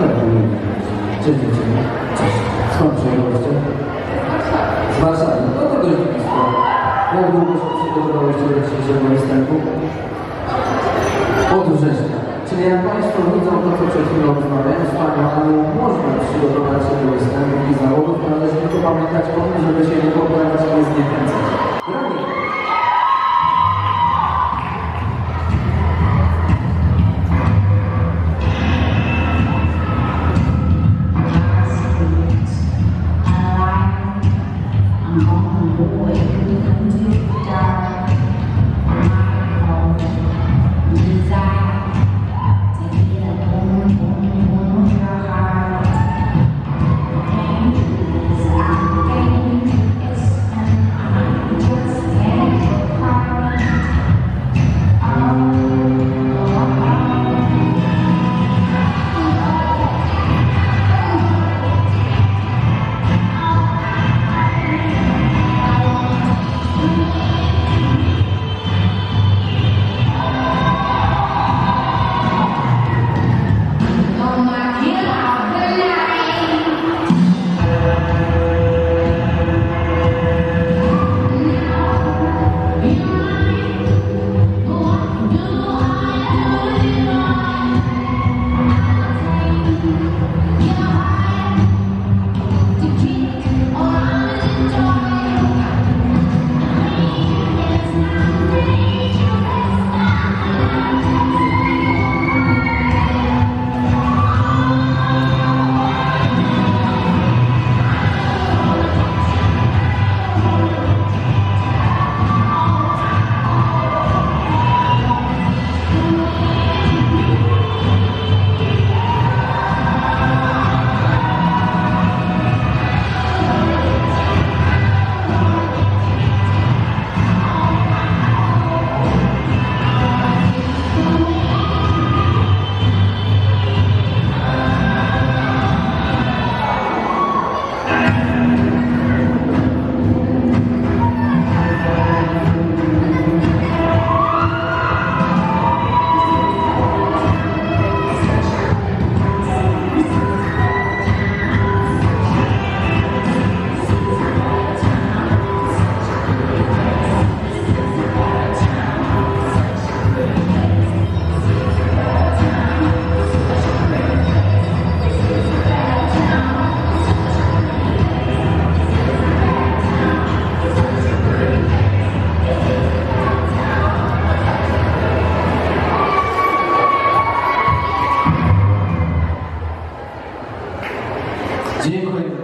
Dzień skąd przyjechaliście? Z Warszawy. No to drodzy Państwo, jak długo się przygotowaliście do dzisiejszego występu? Od września. Czyli jak Państwo widzą to, co przed chwilą rozmawiałem z Panią Anią, można przygotować się do występu i zawodów, ale tylko pamiętać o tym, żeby się nie poprawiać i nie zniechęcać. Dziękuję.